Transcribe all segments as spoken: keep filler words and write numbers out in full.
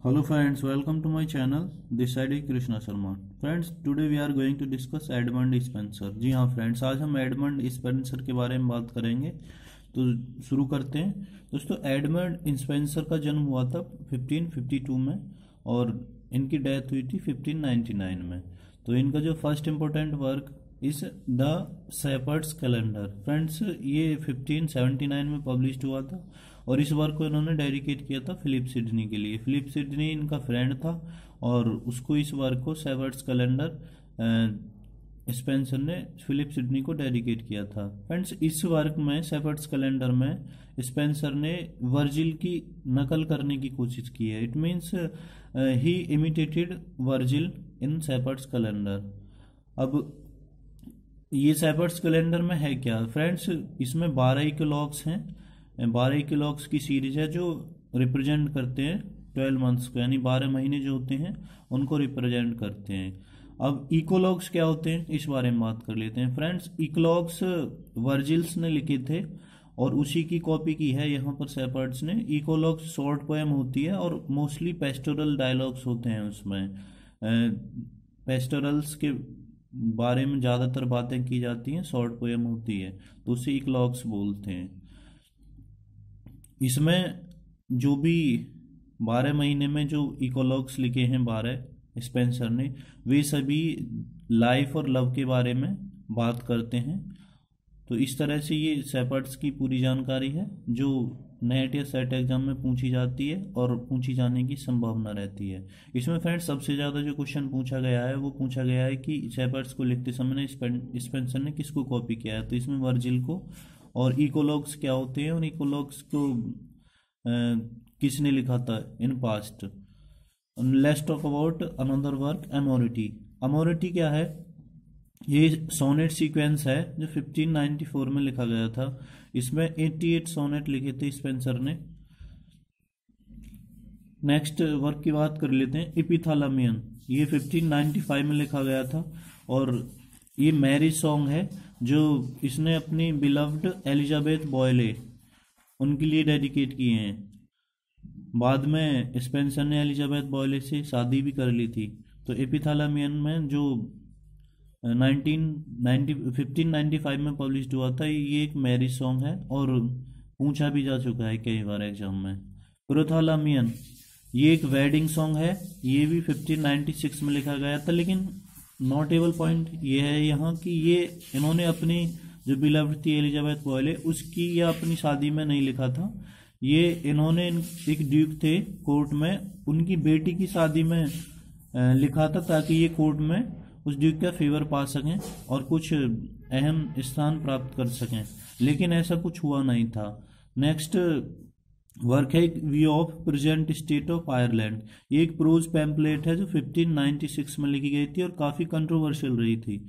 Hello friends, welcome to my channel. This side is Krishna Sharma. Friends, today we are going to discuss Edmund Spenser. जी हाँ friends, आज हम Edmund Spenser के बारे में बात करेंगे। तो शुरू करते हैं। दोस्तों, एडमंड स्पेंसर का जन्म हुआ था फिफ्टीन फिफ्टी टू में और इनकी डेथ हुई थी फिफ्टीन नाइंटी नाइन में। तो इनका जो first important work is the Shepherd's Calendar. Friends, ये फिफ्टीन सेवेंटी नाइन में पब्लिश हुआ था और इस वर्क को इन्होंने डेडिकेट किया था फिलिप सिडनी के लिए। फिलिप सिडनी इनका फ्रेंड था और उसको इस वर्क को शेपर्ड्स कैलेंडर स्पेंसर ने फिलिप सिडनी को डेडिकेट किया था। फ्रेंड्स, इस वर्क में शेपर्ड्स कैलेंडर में स्पेंसर ने वर्जिल की नकल करने की कोशिश की है। It means he imitated Virgil in Shepherd's Calendar. अब ये शेपर्ड्स कैलेंडर में है क्या फ्रेंड्स, इसमें बारह इकोलॉग्स हैं। बारह इकोलॉग्स की सीरीज है जो रिप्रेजेंट करते हैं ट्वेल्व मंथ्स को, यानी बारह महीने जो होते हैं उनको रिप्रेजेंट करते हैं। अब इकोलॉग्स क्या होते हैं इस बारे में बात कर लेते हैं। फ्रेंड्स, इकोलॉग्स वर्जिल्स ने लिखे थे और उसी की कॉपी की है यहाँ पर शेपर्ड्स ने। इकोलॉग्स शॉर्ट पोएम होती है और मोस्टली पेस्टोरल डायलॉग्स होते हैं उसमें। पेस्टोरल्स के बारे में ज़्यादातर बातें की जाती हैं, शॉर्ट पोएम होती है, तो उसे इकोलॉग्स बोलते हैं। इसमें जो भी बारह महीने में जो इकोलॉग्स लिखे हैं बारह स्पेंसर ने, वे सभी लाइफ और लव के बारे में बात करते हैं। तो इस तरह से ये शेपर्ड्स की पूरी जानकारी है जो नेट या सेट एग्जाम में पूछी जाती है और पूछी जाने की संभावना रहती है। इसमें फ्रेंड्स सबसे ज़्यादा जो क्वेश्चन पूछा गया है वो पूछा गया है कि शेपर्ड्स को लिखते समय ने स्पेंसर ने किसको कॉपी किया है। तो इसमें वर्जिल को। और इकोलॉग्स क्या होते हैं और इकोलॉग्स को आ, किसने लिखा था in past. Let's talk about another work, Amoretti. Amoretti क्या है? ये सोनेट सीक्वेंस है जो फिफ्टीन नाइंटी फोर में लिखा गया था। इसमें अठासी सोनेट लिखे थे स्पेंसर ने। नेक्स्ट वर्क की बात कर लेते हैं, एपिथैलेमियन। ये फिफ्टीन नाइंटी फाइव में लिखा गया था और ये मैरिज सॉन्ग है जो इसने अपनी बिलव्ड एलिजाबेथ बॉयले उनके लिए डेडिकेट किए हैं। बाद में स्पेंसर ने एलिजाबेथ बॉयले से शादी भी कर ली थी। तो एपिथैलेमियन में जो फिफ्टीन नाइंटी फाइव में पब्लिश हुआ था, ये एक मैरिज सॉन्ग है और पूछा भी जा चुका है कई बार एग्जाम में। प्रोथैलेमियन ये एक वेडिंग सॉन्ग है, ये भी फिफ्टीन नाइंटी सिक्स में लिखा गया था। लेकिन नोटेबल पॉइंट ये है यहाँ कि ये इन्होंने अपनी जो बिलव्ड थी एलिजाबेथ बॉयले उसकी या अपनी शादी में नहीं लिखा था। ये इन्होंने एक ड्यूक थे कोर्ट में, उनकी बेटी की शादी में लिखा था ताकि ये कोर्ट में उस ड्यूक का फेवर पा सकें और कुछ अहम स्थान प्राप्त कर सकें, लेकिन ऐसा कुछ हुआ नहीं था। नेक्स्ट वर्क है view of present state of Ireland. ये एक प्रोज पैम्पलेट है जो फिफ्टीन नाइंटी सिक्स में लिखी गई थी और काफ़ी कंट्रोवर्शियल रही थी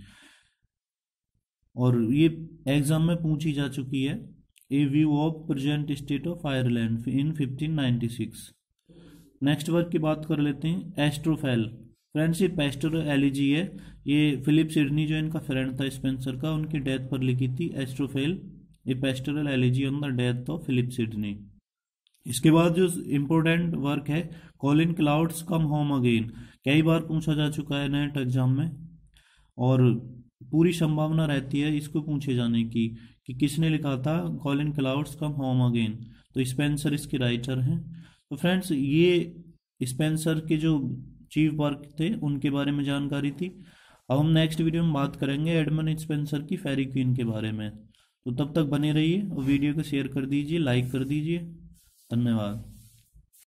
और ये एग्जाम में पूछी जा चुकी है। A view of present state of Ireland in fifteen ninety six. Next work की बात कर लेते हैं, एस्ट्रोफेल। फ्रेंड्स, ये पेस्टोरल एलिजी है। ये फिलिप सिडनी जो इनका फ्रेंड था स्पेंसर का, उनकी डेथ पर लिखी थी एस्ट्रोफेल, ये pastoral elegy on the death of Philip Sidney. इसके बाद जो इम्पोर्टेंट वर्क है, Colin Clouts come home again. कई बार पूछा जा चुका है नेट एग्जाम में और पूरी संभावना रहती है इसको पूछे जाने की कि किसने लिखा था Colin Clouts come home again. तो स्पेंसर इसके राइटर हैं। तो फ्रेंड्स, ये स्पेंसर के जो चीफ वर्क थे उनके बारे में जानकारी थी। अब हम नेक्स्ट वीडियो में बात करेंगे एडमंड स्पेंसर की फेरी क्वीन के बारे में। तो तब तक बने रहिए और वीडियो को शेयर कर दीजिए, लाइक कर दीजिए। धन्यवाद।